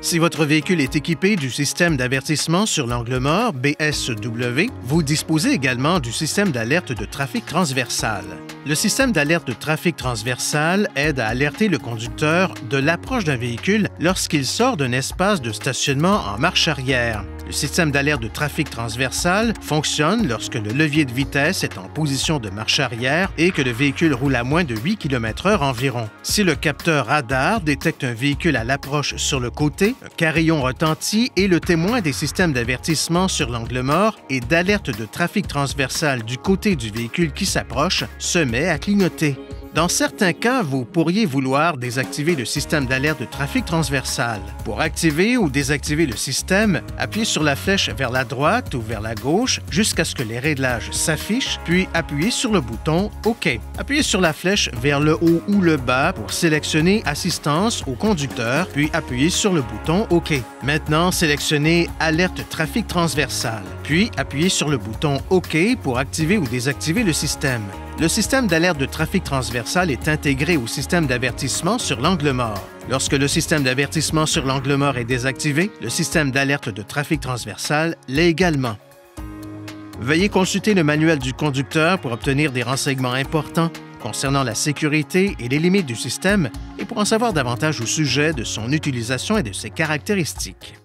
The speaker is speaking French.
Si votre véhicule est équipé du système d'avertissement sur l'angle mort, BSW, vous disposez également du système d'alerte de trafic transversal. Le système d'alerte de trafic transversal aide à alerter le conducteur de l'approche d'un véhicule lorsqu'il sort d'un espace de stationnement en marche arrière. Le système d'alerte de trafic transversal fonctionne lorsque le levier de vitesse est en position de marche arrière et que le véhicule roule à moins de 8 km/h environ. Si le capteur radar détecte un véhicule à l'approche sur le côté, un carillon retentit et le témoin des systèmes d'avertissement sur l'angle mort et d'alerte de trafic transversal du côté du véhicule qui s'approche se met à clignoter. Dans certains cas, vous pourriez vouloir désactiver le système d'alerte de trafic transversal. Pour activer ou désactiver le système, appuyez sur la flèche vers la droite ou vers la gauche jusqu'à ce que les réglages s'affichent, puis appuyez sur le bouton OK. Appuyez sur la flèche vers le haut ou le bas pour sélectionner Assistance au conducteur, puis appuyez sur le bouton OK. Maintenant, sélectionnez Alerte trafic transversal, puis appuyez sur le bouton OK pour activer ou désactiver le système. Le système d'alerte de trafic transversal est intégré au système d'avertissement sur l'angle mort. Lorsque le système d'avertissement sur l'angle mort est désactivé, le système d'alerte de trafic transversal l'est également. Veuillez consulter le manuel du conducteur pour obtenir des renseignements importants concernant la sécurité et les limites du système et pour en savoir davantage au sujet de son utilisation et de ses caractéristiques.